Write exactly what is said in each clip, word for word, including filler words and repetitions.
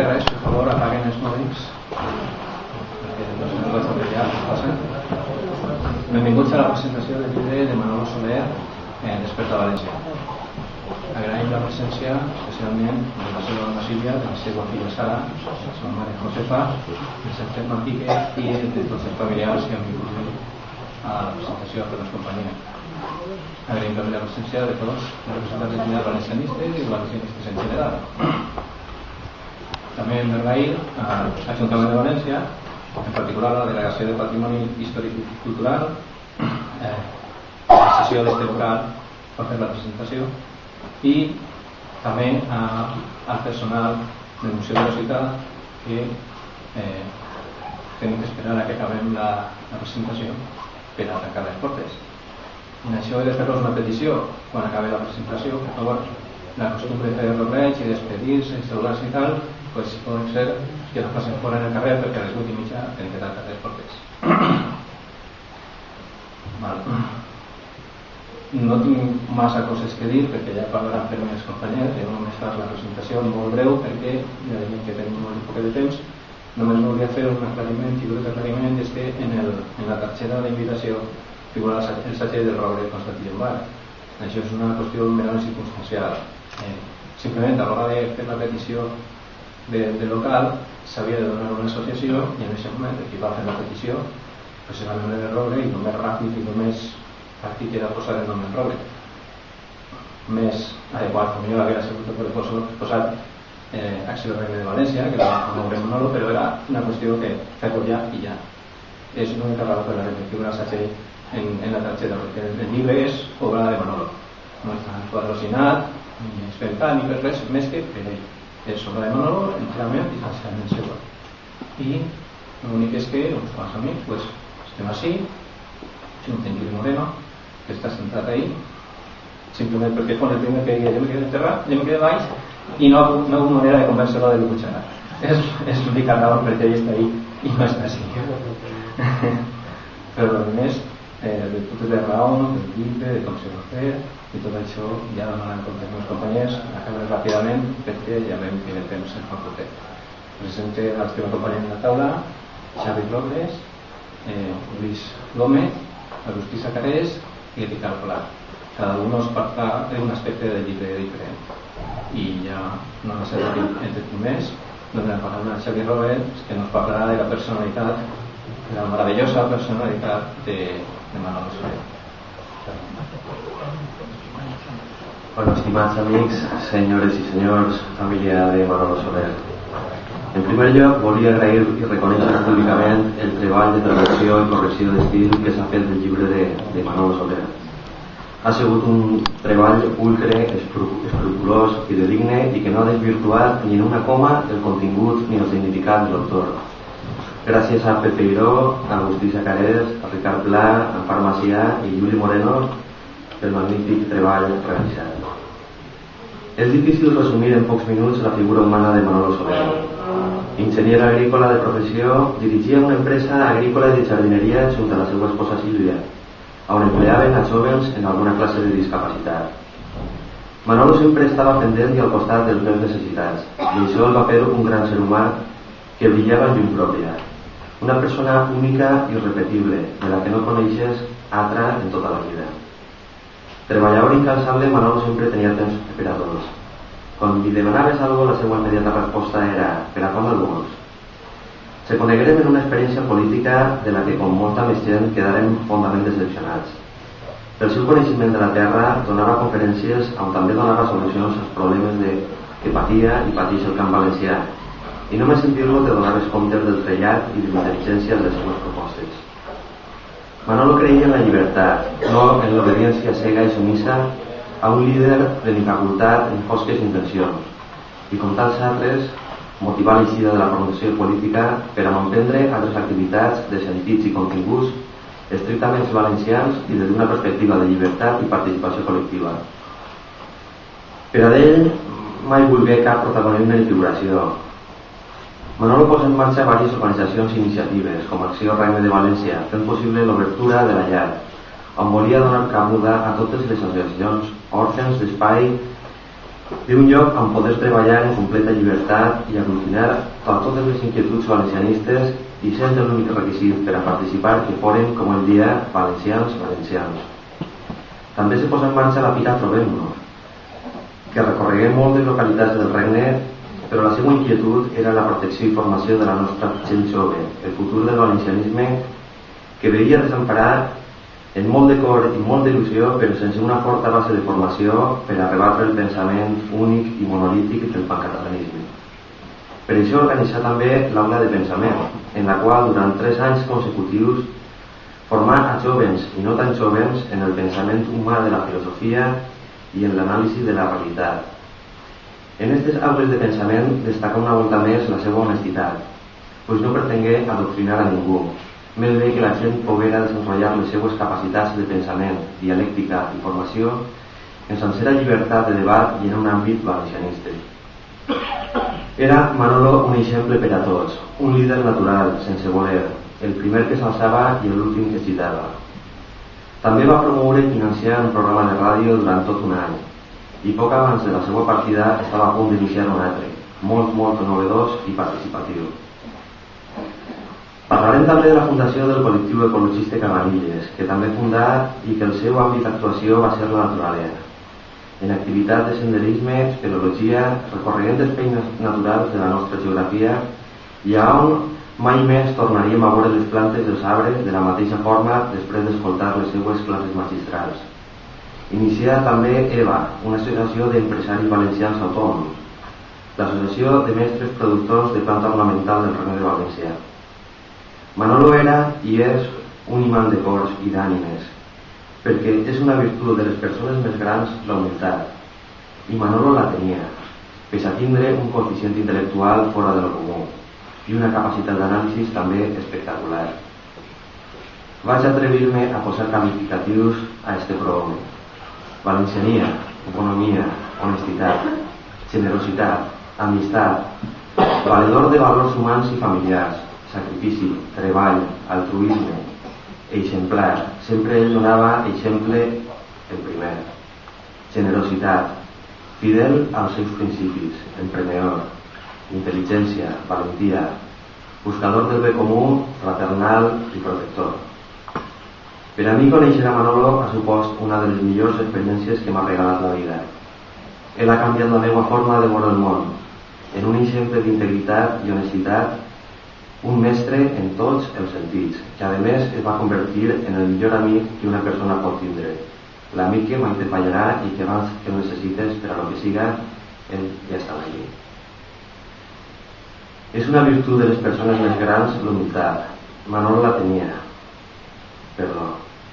res, per favor, apaguen els mòbils perquè no se pot apreciar què passa. Benvinguts a la presentació del llibre de Manolo Soler, eh, Desperta València. Agraïm la presència especialment de la seva dona Sílvia, de la seva filla Sara, de la seva mare Josefa, del seu germà Pique i de tots els familiars que han vingut a la presentació a fer-nos companyia. Agraïm també la presència de tots els representants de comunitats valencianistes i valencianistes en general. També hem d'agrair a l'Ajuntament de València, en particular a la Delegació de Patrimoni Històric i Cultural, eh, la sessió d'este local per fer la presentació, i també a, al personal del Museu de la Ciutat que eh, tenim que esperar a que acabem la, la presentació per a tancar les portes. En això he de fer-vos una petició quan acabi la presentació, per favor, la costumbre de fer rodeig i despedir-se, saludar-se i tal, pues pot ser que no passen fora en el carrer perquè a les vuit i mitja tenen que tancar les portes. Val. No tinc massa coses que dir perquè ja parlaran per meus companys. Jo només faig la presentació molt breu perquè ja dic que tenim molt poc de temps. Només volia fer un aclariment, i un aclariment és que en, el, en la targeta d'invitació figura el satge del roure de Constantí Llombard. Això és una qüestió merament circumstancial. Eh, simplement a l'hora de fer la petició de, de local s'havia de donar una associació i en aquest moment qui va fer la petició pues era el nombre de roure i el més ràpid i el més pràctic era posar el nom en roure. Més adequat com jo hauria sigut per posar eh, Acció Regne de València, que era un nombre Manolo, però era una qüestió que fer-ho ja i ja. És l'única raó per la que figura el satge en, en la targeta, perquè el llibre és obra de Manolo. No està patrocinat, ni espentat, ni per res, més que per ell. És obra de Manolo, enterament i sense seva. I l'únic és que uns quants amics pues, estem així, junt en Lluís Moreno, que està sentat ahí, simplement perquè quan el primer que jo me quedé enterrat, jo me quedé baix i no, no hi ha manera de convèncer-lo de l'Ucutxana. És, és l'única raó perquè ell està ahí i no està així. Però a més, eh, de totes les raons, del llibre, de com se va fer, i tot això ja donant compte als meus companys, acabem ràpidament perquè ja veiem que el temps és molt curtet. Presente els que m'acompanyen a la taula: Xavi Robles, eh, Luis Gómez, Agustí Sacarés i Ricard Pla. Cada un nos parla d'un aspecte del llibre diferent. I ja no va ser entre primers, donde parlarem a Xavi Robles, que nos parlarà de la personalitat, de la maravillosa personalitat de, de Manolo Soler. Bueno, estimats amics, senyores i senyors, família de Manolo Soler. En primer lloc, volia agrair i reconèixer públicament el treball de traducció i correcció d'estil que s'ha fet del llibre de, de Manolo Soler. Ha sigut un treball pulcre, escrupulós i de digne i que no ha desvirtuat ni en una coma el contingut ni el significat de l'autor. Gràcies a Pepe Iró, a Agustí Sacarés, a Ricard Pla, a Ampar Macià i Juli Moreno pel magnífic treball realitzat. És difícil resumir en pocs minuts la figura humana de Manolo Soler. Enginyer agrícola de professió, dirigia una empresa agrícola de jardineria junt a la seva esposa Sílvia, on empleaven a jóvens en alguna classe de discapacitat. Manolo sempre estava pendent i al costat dels meus necessitats, i això el va fer un gran ser humà que brillava en llum pròpia. Una persona única i irrepetible, de la que no coneixes altra en tota la vida. Treballador incansable, Manolo sempre tenia temps per a tots. Quan li demanaves alguna cosa, la seva immediata resposta era per a com el vols. Se conegueren en una experiència política de la que, com molta més gent, quedarem fondament decepcionats. Pel seu coneixement de la terra, donava conferències on també donava solucions als problemes de, que patia i pateix el camp valencià, i només sentir-lo te donaves compte del trellat i de l'intel·ligència de les seves propostes. Manolo creia en la llibertat, no en l'obediència cega i sumissa a un líder de l'infacultat en fosques intencions, i com tants altres, motivar l'eixida de la promoció política per a emprendre altres activitats de sentits i continguts estrictament valencians i des d'una perspectiva de llibertat i participació col·lectiva. Per a ell, mai volgué cap protagonisme ni figuració. Manolo posa en marxa diverses organitzacions i iniciatives, com Acció Regne de València, fent possible l'obertura de la llar, on volia donar cabuda a totes les associacions, òrgans d'espai d'un lloc on poder treballar en completa llibertat i aglutinar totes les inquietuds valencianistes i sent l'únic requisit per a participar que foren, com el dia, valencians, valencians. També se posa en marxa la Pira Trobem-nos, que recorregué moltes localitats del regne, però la seva inquietud era la protecció i formació de la nostra gent jove, el futur del valencianisme que veia desemparat en molt de cor i molt d'il·lusió, però sense una forta base de formació per a rebatre el pensament únic i monolític del pancatalanisme. Per això organitzà també l'aula de pensament, en la qual durant tres anys consecutius formà a jóvens i no tan jóvens en el pensament humà de la filosofia i en l'anàlisi de la realitat. En aquestes aules de pensament destacà una volta més la seva honestitat, pues no pretengué adoctrinar a ningú, més bé que la gent poguera desenvolupar les seues capacitats de pensament, dialèctica i formació en sencera llibertat de debat i en un àmbit valencianista. Era Manolo un exemple per a tots, un líder natural, sense voler, el primer que s'alçava i l'últim que citava. També va promoure i financiar un programa de ràdio durant tot un any, i poc abans de la seva partida estava a punt d'iniciar un altre, molt, molt novedós i participatiu. Parlarem també de la fundació del col·lectiu ecologista Cabanilles, que també fundà i que el seu àmbit d'actuació va ser la naturalesa. En activitats de senderisme, espeleologia, recorreguent espais naturals de la nostra geografia i a on mai més tornaríem a veure les plantes dels arbres de la mateixa forma després d'escoltar les seues classes magistrals. Inicià també EVA, una associació d'empresaris valencians autònoms, l'associació de mestres productors de planta ornamental del Regne de València. Manolo era i és un imant de cors i d'ànimes, perquè és una virtut de les persones més grans la humilitat, i Manolo la tenia, pese a tindre un coeficient intel·lectual fora de lo comú i una capacitat d'anàlisi també espectacular. Vaig atrevir-me a posar qualificatius a este prohome: valenciania, economia, honestitat, generositat, amistat, valedor de valors humans i familiars, sacrifici, treball, altruisme, exemplar, sempre ell donava exemple el primer. Generositat, fidel als seus principis, emprenedor, intel·ligència, valentia, buscador del bé comú, fraternal i protector. Per a mi conèixer a Manolo ha supost una de les millors experiències que m'ha regalat la vida. Ell ha canviat la meva forma de veure el món, en un exemple d'integritat i honestitat, un mestre en tots els sentits, que a més es va convertir en el millor amic que una persona pot tindre, l'amic que mai te fallarà i que abans que el necessites per a lo que siga, ell ja està allí. És una virtut de les persones més grans l'humilitat. Manolo la tenia. Perdó.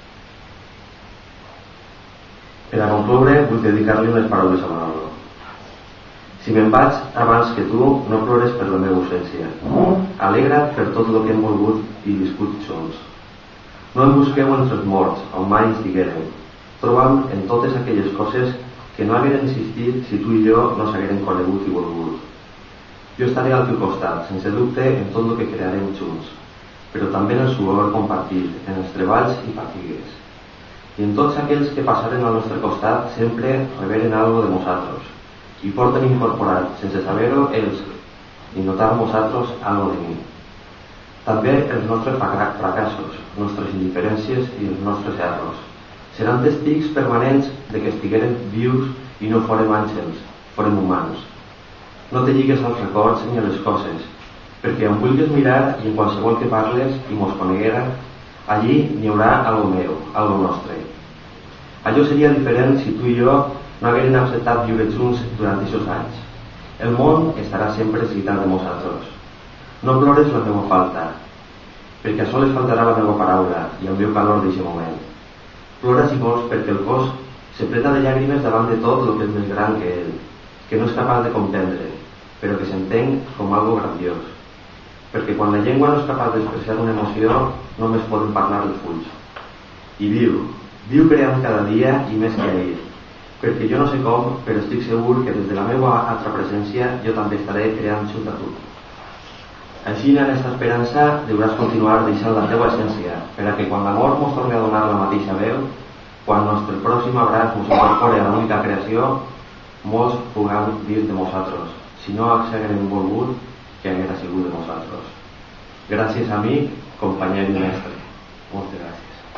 Per a concloure, vull dedicar-li unes paraules a Manolo. Si me'n vaig abans que tu, no plores per la meva ausència. Alegra't per tot el que hem volgut i viscut junts. No em busqueu entre els morts, on mai ens diguérem. Troba'm en totes aquelles coses que no hagueren existit si tu i jo no s'hagueren conegut i volgut. Jo estaré al teu costat, sense dubte, en tot el que crearem junts, però també en el suor compartit, en els treballs i fatigues. I en tots aquells que passaren al nostre costat sempre reberen algo de nosaltres, i porten incorporat, sense saber-ho, ells, i notar nosaltres algo de mi. També els nostres fracassos, nostres indiferències i els nostres errors. Seran testigs permanents de que estigueren vius i no forem àngels, forem humans. No te lligues als records ni a les coses, perquè on vulguis mirar i en qualsevol que parles i mos coneguera, allí n'hi haurà algo meu, algo nostre. Allò seria diferent si tu i jo no hagueren acceptat viure junts durant aquests anys. El món estarà sempre necessitant de nosaltres. No plores la meva falta, perquè a sols faltarà la meva paraula i el meu calor d'aquest moment. Plora si vols perquè el cos se pleta de llàgrimes davant de tot el que és més gran que ell, que no és capaç de comprendre, però que s'entén com algo grandiós. Perquè quan la llengua no és capaç d'expressar una emoció, només poden parlar els fulls. I viu, viu creant cada dia i més que ahir, perquè jo no sé com, però estic segur que des de la meva altra presència jo també estaré creant junt a tu. Així, en aquesta esperança, deuràs continuar deixant la teva essència, per a que quan l'amor mos torni a donar la mateixa veu, quan nostre pròxim abraç mos incorpore a l'única creació, molts puguem dir de nosaltres, si no haguérem volgut que haguera sigut de nosaltres. Gràcies, amic, company i mestre. Moltes gràcies.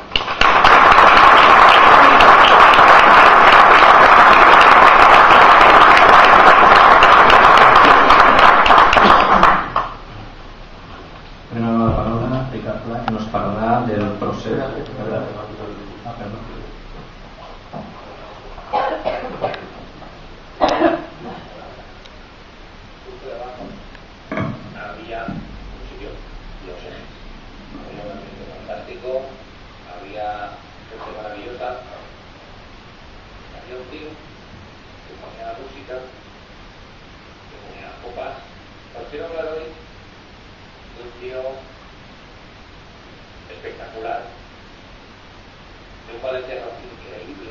Preneu la paraula Ricard Pla, que nos parlarà del procés. Ah, perdó. Había un sitio, Los Ejes, había un ambiente fantástico, había gente maravillosa, había un tío que ponía la música, que ponía las copas. Os quiero hablar hoy de un tío espectacular, de un valenciano increíble.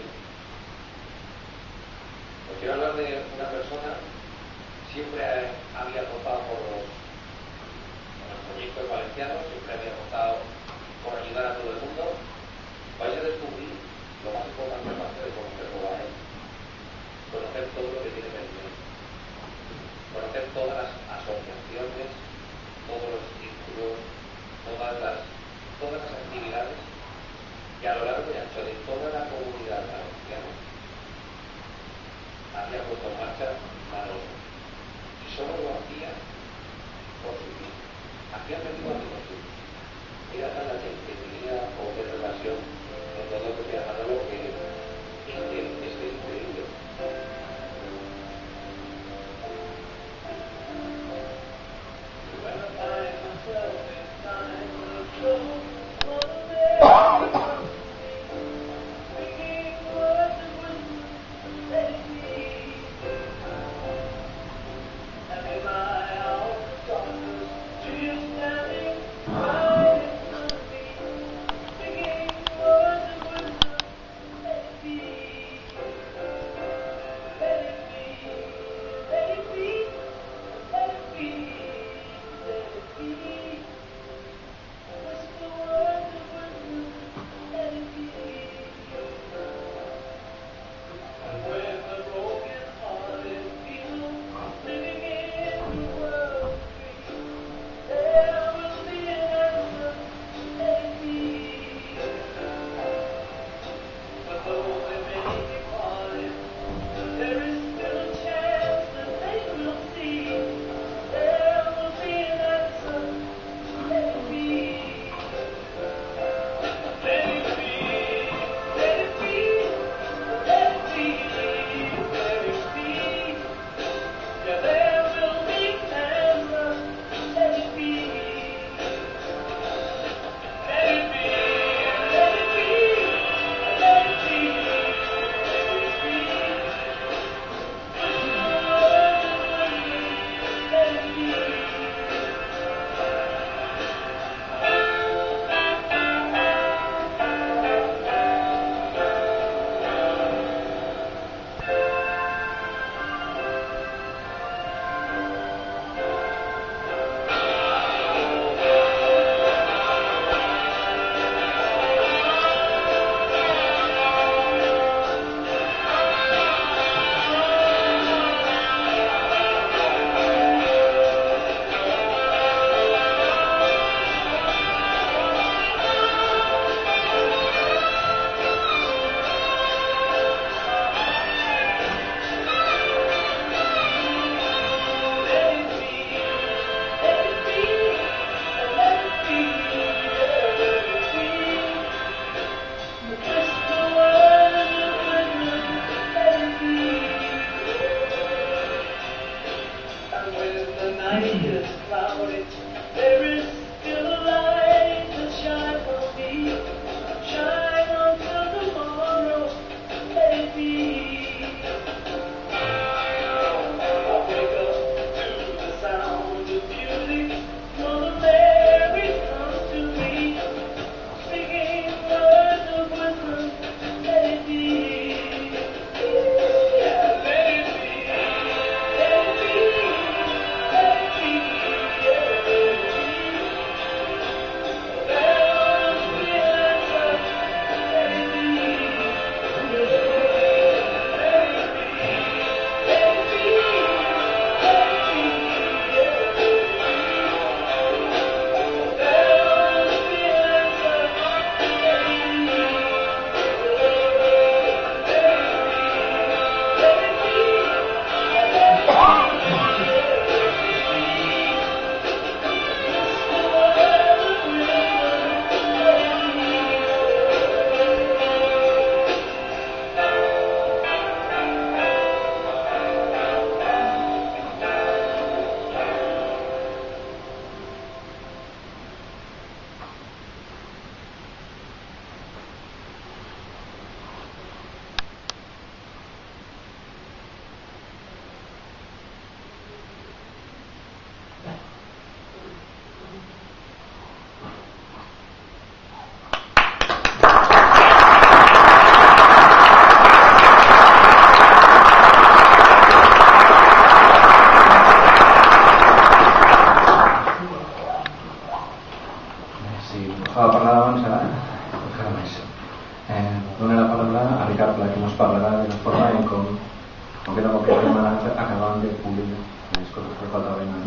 Os quiero hablar de una persona que siempre había apostado por los, por los proyectos valencianos, siempre había apostado por ayudar a todo el mundo. Vais a descubrir lo más importante aparte de conocerlo a él, conocer todo lo que tiene que ver, conocer todas las asociaciones, todos los círculos, todas las, todas las actividades que a lo largo y ancho de toda la comunidad valenciana había puesto en marcha Manolo. Y solo lo hacía por su vida. Hacía perdido amigos suyos. Era tan la gente que tenía o de relación con todo lo que sea Manolo que es que es increíble.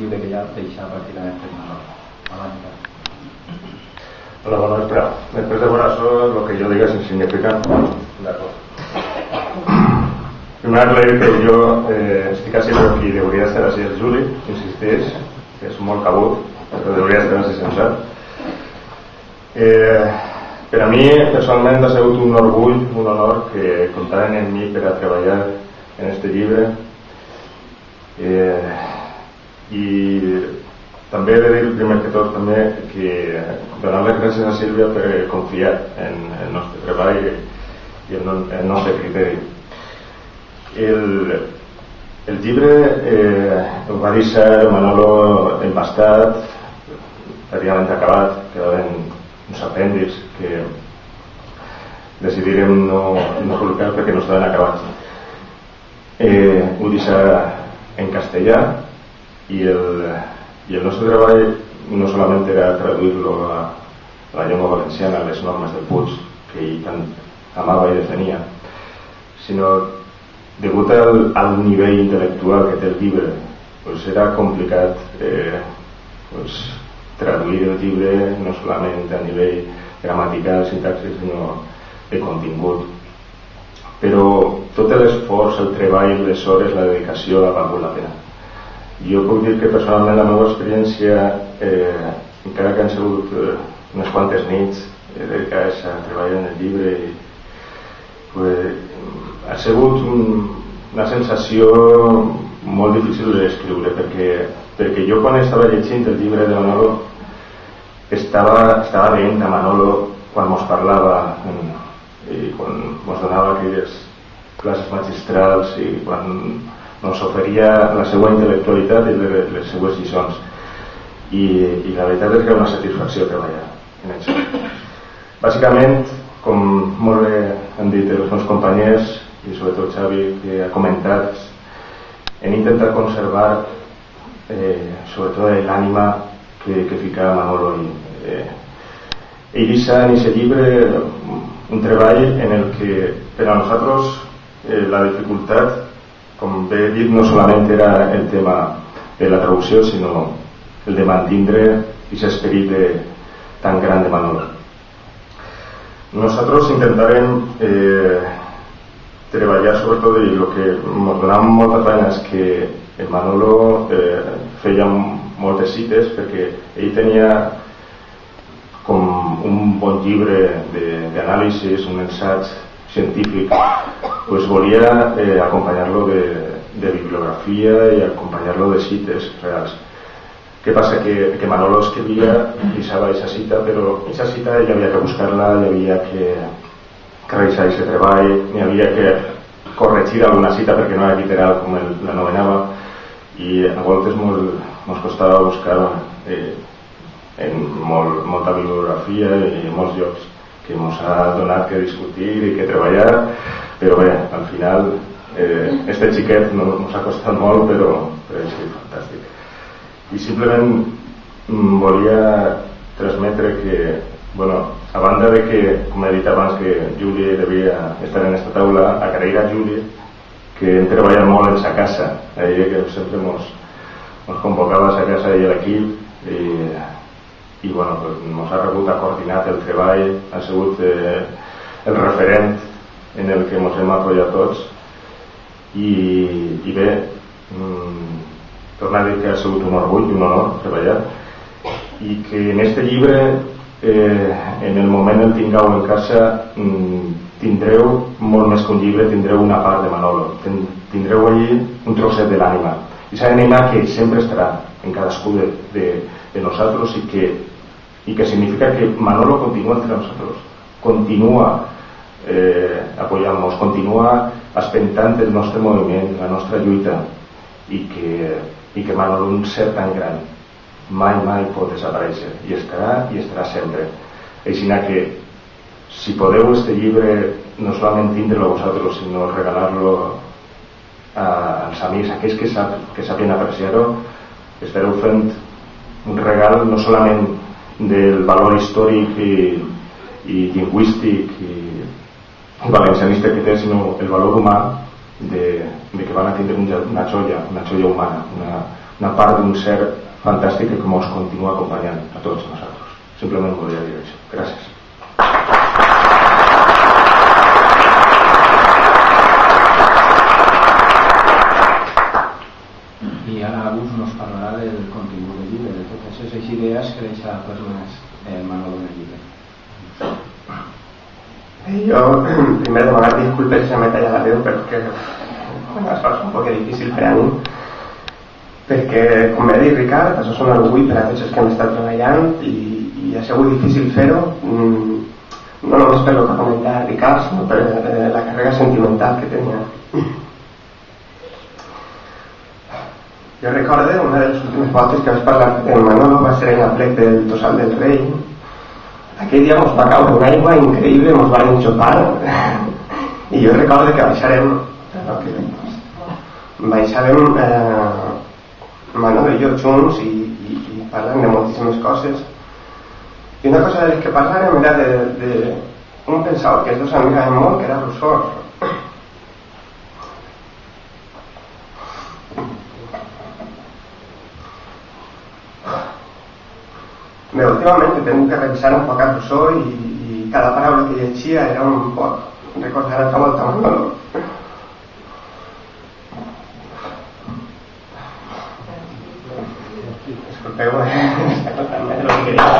llibre que ja deixa pràcticament per Manolo. Abans. Hola, bona vespre. Després de veure això, el que jo digués és insignificant. D'acord. Primer aclarir que jo eh, estic així però qui hauria d'estar així el Juli, insisteix, que és molt cabut, però hauria d'estar així sensat. Eh, per a mi, personalment, ha sigut un orgull, un honor que comptaren en mi per a treballar en este llibre. Eh, I també he de dir, primer que tot, també que donar les gràcies a Sílvia per confiar en el nostre treball i el, el nostre criteri. El, el llibre eh, el va deixar Manolo empastat, pràcticament acabat, quedaven uns apèndixs que decidirem no, no publicar perquè no estaven acabats. Eh, ho deixa en castellà i el, i el nostre treball no solament era traduir-lo a, a la llengua valenciana, a les normes del Puig, que ell tant amava i defenia, sinó degut al, al nivell intel·lectual que té el llibre, pues era complicat eh, pues, traduir el llibre no solament a nivell gramatical, sintaxi, sinó de contingut. Però tot l'esforç, el treball, les hores, la dedicació ha valgut la pena. Jo puc dir que personalment la meva experiència, eh, encara que han sigut eh, unes quantes nits eh, dedicades a treballar en el llibre, i, pues, ha sigut un, una sensació molt difícil d'escriure, perquè, perquè jo quan estava llegint el llibre de Manolo estava, estava veient a Manolo quan mos parlava en, i quan mos donava aquelles classes magistrals i quan nos oferia la seva intel·lectualitat i les, les seues lliçons, i, i la veritat és que era una satisfacció treballar en això. Bàsicament, com molt bé han dit els meus companys i sobretot Xavi, que ha comentat, hem intentat conservar eh, sobretot l'ànima que, que fica Manolo. Eh, ell deixa en aquest llibre un treball en el que per a nosaltres eh, la dificultat, com bé he dit, no solament era el tema de la traducció, sinó el de mantindre aquest esperit de, tan gran de Manolo. Nosaltres intentarem eh, treballar sobretot i el que ens donava molta pena és que el Manolo eh, feia moltes cites, perquè ell tenia com un bon llibre d'anàlisi, un ensaig científic, pues volia eh, acompanyar-lo de, de bibliografia i acompanyar-lo de cites reals. Què passa? Que, que Manolo escrivia, deixava aquesta cita, però aquesta cita hi havia que buscar-la, hi havia que, que realitzar aquest treball, hi havia que corregir alguna cita perquè no era literal com ell l'anomenava, i a voltes molt, ens costava buscar eh, en molt, molta bibliografia i en molts llocs que ens ha donat que discutir i que treballar, però bé, al final eh, este xiquet no, ens ha costat molt, però, però és fantàstic. I simplement mm, volia transmetre que, bueno, a banda de que, com he dit abans, que Juli devia estar en esta taula, agrair a Juli que hem treballat molt en sa casa, ella que sempre ens convocava a sa casa i a l'equip, i i bueno, pues, ens ha rebut, ha coordinat el treball, ha sigut eh, el referent en el que ens hem apoyat tots, i, i bé, mm, tornar a dir que ha sigut un orgull i un honor treballar, i que en este llibre eh, en el moment el tingueu en casa mm, tindreu molt més que un llibre, tindreu una part de Manolo, tindreu allí un trosset de l'ànima, i s'ha d'animar que sempre estarà en cadascú de, de, de nosaltres, i que, i que significa que Manolo continua entre nosaltres, continua eh, apoyant-nos, continua espentant el nostre moviment, la nostra lluita, i que, i que Manolo, un ser tan gran, mai, mai pot desaparèixer, i estarà i estarà sempre. Així que si podeu este llibre no solament tindre-lo vosaltres, sinó regalar-lo als amics, aquells que, sap, que sàpien apreciar-ho, estareu fent un regal no solament del valor històric i, i lingüístic i, i valencianista que té, sinó el valor humà de, de que van a tindre una joia, una joia humana, una, una part d'un ser fantàstic que com us continua acompanyant a tots nosaltres. Simplement volia dir això. Gràcies. I ara Agus nos parlarà del contingut del llibre, de totes aquestes idees que deixa plasmades el Manolo del llibre. Jo, primer demanar disculpes si se m'he tallat la veu perquè bueno, es fa un poc difícil per a mi, perquè, com m'ha dit Ricard, això és un orgull per a tots els que hem estat treballant i, i ha sigut difícil fer-ho, no només per el que ha comentat Ricard, sinó per eh, la càrrega sentimental que tenia. Jo recordo, una de les últimes voltes que vaig parlar amb Manolo va ser en la plec del Tossal del Rei. Aquell dia ens va caure una aigua increïble, ens van enxopar i jo recordo que baixarem no, que baixarem eh, Manolo i jo junts i, i, i parlant de moltíssimes coses i una cosa de les que parlàrem era de, de un pensau que els dos admiràvem molt, que era Rousseau. Bé, últimament he tingut que revisar un poc a Rousseau i, i cada paraula que llegia era un poc recordar fa molt a Manolo. Disculpeu, eh? Està contant-me de lo que queria.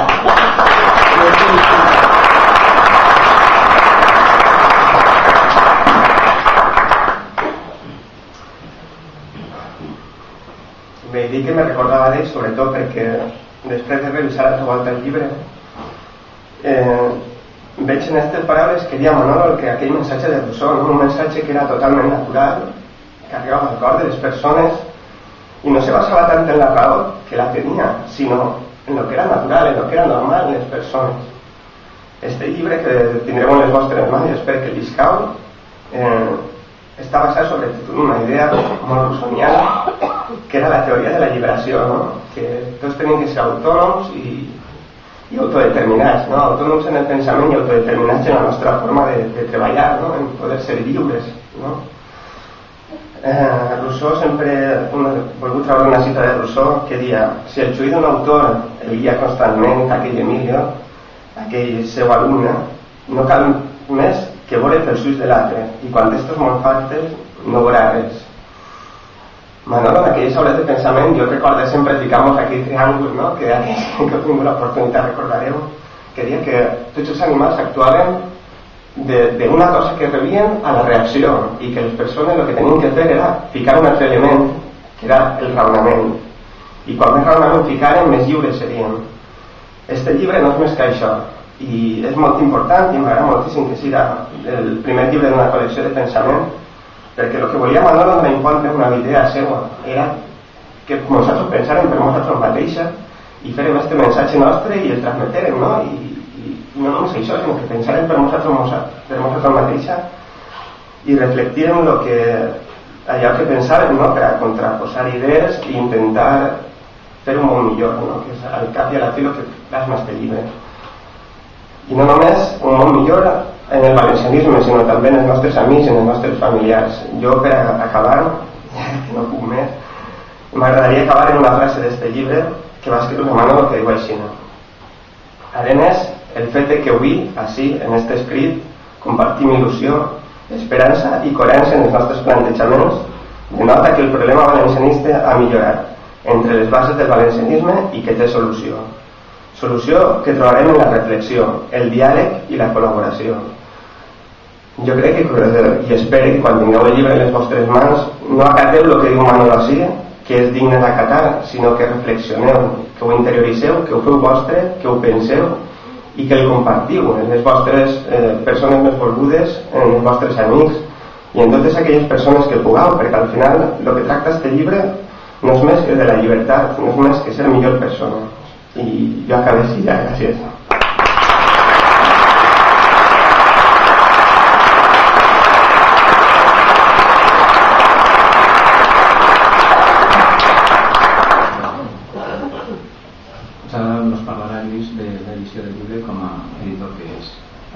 Bé, dic que me recordava d'ell sobretot perquè després de revisar a volta el llibre eh, veig en aquestes paraules que deia Manolo que aquell missatge de Rousseau, no? Un missatge que era totalment natural, que arribava al cor de les persones i no se basava tant en la raó que la tenia, sinó en lo que era natural, en lo que era normal en les persones. Este llibre que tindreu en les vostres mans, espero que l'iscau, eh, està basat sobretot en una idea molt rousseauiana, que era la teoria de la lliberació, no? Que tots tenim que ser autònoms i, i autodeterminats, no? Autònoms en el pensament i autodeterminats en la nostra forma de, de treballar, no? En poder ser lliures, no? Eh, Rousseau sempre he volgut treure una cita de Rousseau que dia: si el xuí d'un autor el guia constantment aquell Emilio, aquell seu alumne, no cal més que veure pels ulls de l'altre, i quan d'estos molt factes no veurà res. Manolo, en aquelles aules de pensament, jo recordo sempre ficamos aquell triàngul, no? Que, que he tingut l'oportunitat, recordareu, que deia que tots els animals actuaven d'una cosa que rebien a la reacció i que les persones el que tenien que fer era ficar un altre element, que era el raonament. I quan més raonament ficaren, més lliures serien. Este llibre no és més que això, i és molt important i m'agrada moltíssim que siga el primer llibre d'una col·lecció de pensament, perquè el que volia Manolo no impondre una idea seva, era que nosaltres pensàrem per nosaltres mateixes i farem este missatge nostre i el transmetrem, no? I, i no només això, sinó que pensàrem per nosaltres, per nosaltres mateixes i reflectirem lo que, allò que pensàvem, no? Per a contraposar idees i intentar fer un món millor, no? Que és al cap i a la fi el que plasma este llibre. I no només un món millor en el valencianisme, sinó també en els nostres amics, en els nostres familiars. Jo, per acabar, que no puc més, m'agradaria acabar en una frase d'este llibre que va escriure Manolo, que diu així: Arenes, el fet de que avui, així, en este escrit, compartim il·lusió, esperança i coherència en els nostres plantejaments, denota que el problema valencianista ha millorat entre les bases del valencianisme i que té solució. Solució que trobarem en la reflexió, el diàleg i la col·laboració. Jo crec que, i espero que quan tingueu el llibre en les vostres mans, no acateu el que diu Manolo així, que és digne d'acatar, sinó que reflexioneu, que ho interioritzeu, que ho feu vostre, que ho penseu i que el compartiu en les vostres eh, persones més volgudes, en els vostres amics i en totes aquelles persones que pugueu, perquè al final el que tracta este llibre no és més que de la llibertat, no és més que ser millor persona. I jo acabé així ja, gràcies. Ara nos parlarà Lluís de l'edició del llibre com a editor que és.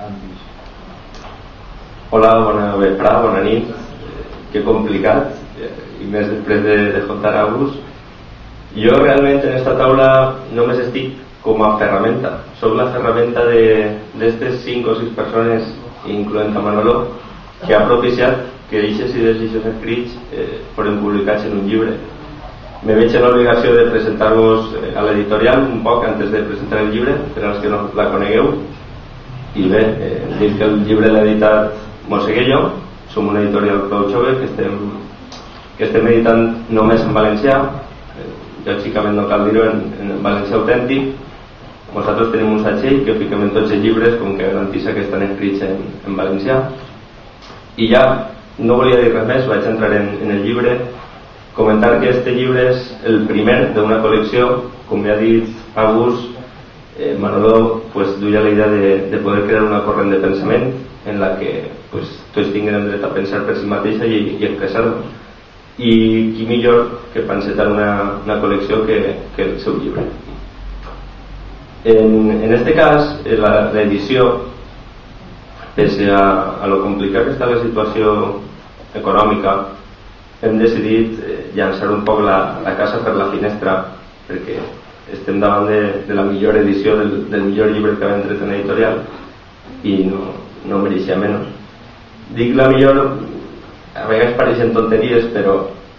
Hola, bona vesprada, bona nit. Que complicat, i més després de, de contar a vos. Jo realment en esta taula només estic com a ferramenta. Soc la ferramenta d'estes cinc o sis persones, incloent a Manolo, que ha propiciat que aquestes idees i aquests escrits eh, foren publicats en un llibre. Me veig en l'obligació de presentar-vos a l'editorial un poc antes de presentar el llibre, per als que no la conegueu. I bé, eh, dic que el llibre l'ha editat Moseguello, som una editorial prou jove que estem, que estem editant només en valencià. Lògicament no cal dir-ho en, en valencià autèntic. Nosaltres tenim un satxell que fiquem en tots els llibres com que garantissa que estan escrits en, en valencià. I ja no volia dir res més, vaig entrar en, en el llibre. Comentar que este llibre és el primer d'una col·lecció. Com ja ha dit Agus, eh, Manolo pues, duia la idea de, de poder crear una corrent de pensament en la que pues, tots tinguin dret a pensar per si mateixa i, i expressar-lo. I qui millor que pensetar una, una col·lecció que, que el seu llibre. En, en este cas, l'edició, pese a, a lo complicat que està la situació econòmica, hem decidit llançar un poc la, la casa per la finestra, perquè estem davant de, de la millor edició del, del millor llibre que hem tret en editorial i no, no mereixia menys. Dic la millor, a vegades pareixen tonteries, però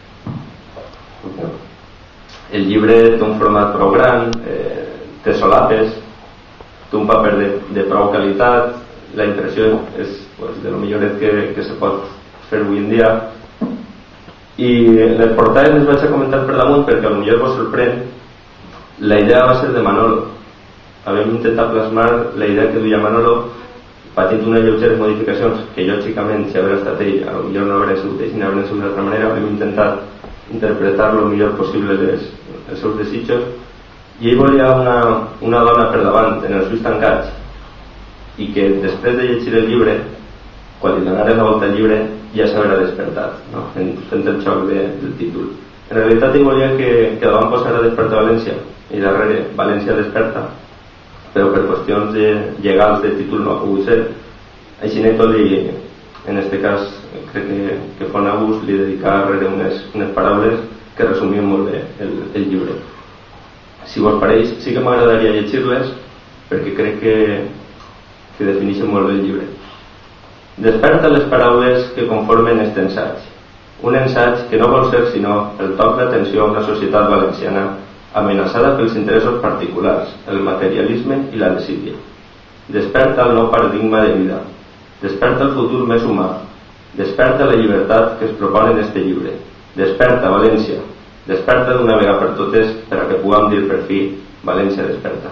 el llibre té un format prou gran, eh, té solapes, té un paper de, de prou qualitat, la impressió és pues, de lo milloret que, que se pot fer avui en dia. I les portades les vaig a comentar per damunt perquè potser vos sorprèn. La idea va ser de Manolo. Havíem intentat plasmar la idea que duia Manolo patint unes lleugeres modificacions que lògicament si haver estat ell potser no haurien sigut ells ni haurien sigut d'altra manera. Hem intentat interpretar el millor possible les, els seus desitjos i ell volia una, una dona per davant en els ulls tancats i que després de llegir el llibre, quan li donares la volta al llibre, ja s'haurà despertat, no? fent, fent el xoc de, del títol. En realitat ell volia que, que davant posara Desperta València i darrere València Desperta, però per qüestions de, legals de títol no ha pogut ser. Així i tot, li, en este cas crec que, que Font Agus li dedica darrere unes, unes paraules que resumien molt bé el, el llibre. Si vos pareix, sí que m'agradaria llegir-les perquè crec que, que defineixen molt bé el llibre. Desperta les paraules que conformen este ensaig. Un ensaig que no vol ser sinó el toc d'atenció a una societat valenciana amenaçada pels interessos particulars, el materialisme i la desídia. Desperta el nou paradigma de vida. Desperta el futur més humà. Desperta la llibertat que es propone en este llibre. Desperta València. Desperta d'una vegada per totes per a que puguem dir per fi València desperta.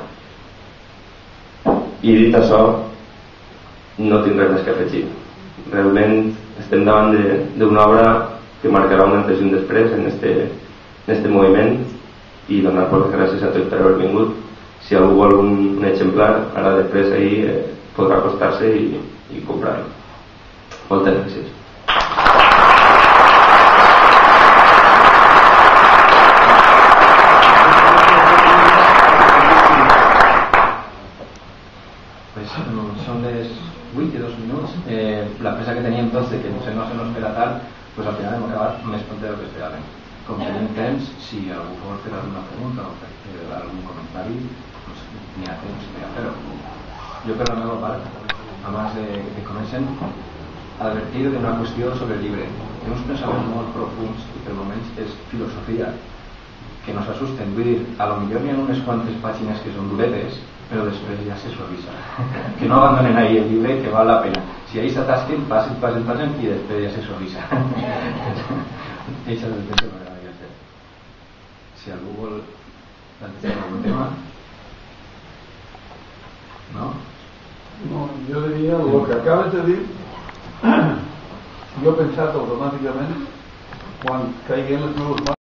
I dit això, no tinc res més que afegir. Realment estem davant d'una obra que marcarà un antes i un després en este, en este moviment i donar-vos les gràcies a tots per haver vingut. Si algú vol un, un exemplar, ara de pressa ahí eh, podrà acostar-se i, i comprar-lo. Moltes gràcies. Són les vuit i dos minuts. Eh, la pressa que teníem tots de que no se nos espera tant, pues al final hem acabat més pronto del que esperàvem. Com tenim temps, si algú vol fer alguna pregunta o fer algun comentari, pues n'hi ha temps per a fer-ho. Jo per la meva part, abans de que comencem, advertir d'una qüestió sobre el llibre. Té uns pensaments molt profunds i per moments és filosofia que nos assusten. Vull dir, a lo millor n'hi ha unes quantes pàgines que són duretes, però després ja se suaviza. Que no abandonen ahí el llibre, que val la pena. Si ahí s'atasquen, passen, passen, passen i després ja se suaviza. Això és el que m'agradaria fer. Si algú vol plantejar algun tema. No? No, jo diria el que acabes de dir. Jo he pensat automàticament quan caiguen les meves